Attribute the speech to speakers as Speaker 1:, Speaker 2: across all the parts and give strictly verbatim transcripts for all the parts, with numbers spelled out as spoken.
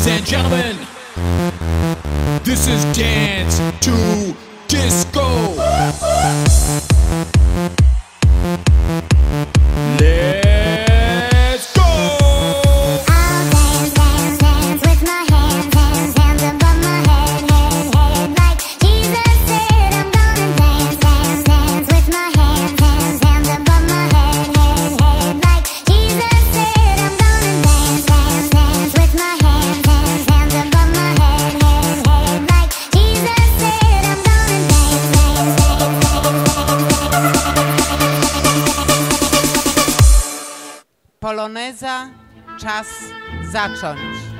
Speaker 1: Ladies and gentlemen, this is Dance to Disco. Let's go!
Speaker 2: I'll dance, dance, dance with my hands, hands, hands above my head, head, head. Like Jesus said, I'm gonna dance, dance, dance with my hands, hands, hands above my head, head, head. Like Jesus said, I'm gonna dance, dance, dance with my hands, hands, hands above my head, head, head. Like Jesus said, I'm gonna dance, dance,
Speaker 3: Poloneza, czas zacząć.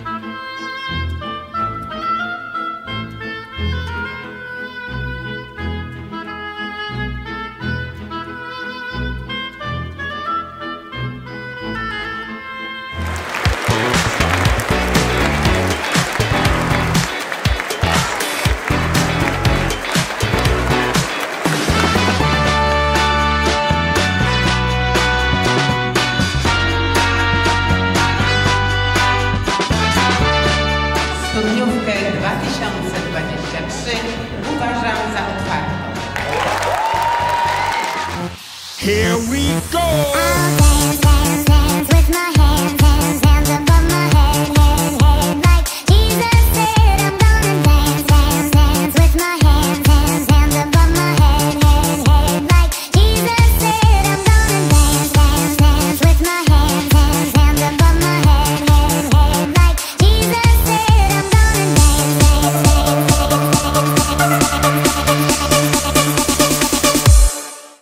Speaker 3: Studniówkę dwa tysiące dwadzieścia trzy uważam za otwartą.
Speaker 1: Here we go!